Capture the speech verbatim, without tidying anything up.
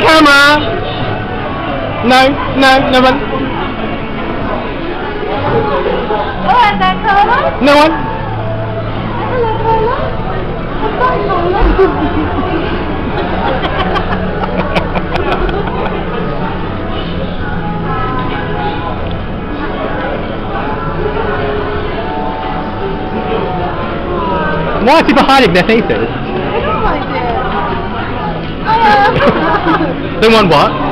camera! No, no, no one. Oh, is that Carla? No one. Hello, Carla. Hi, Carla. Why are people hiding their faces? I have no idea. Hiya. They want what?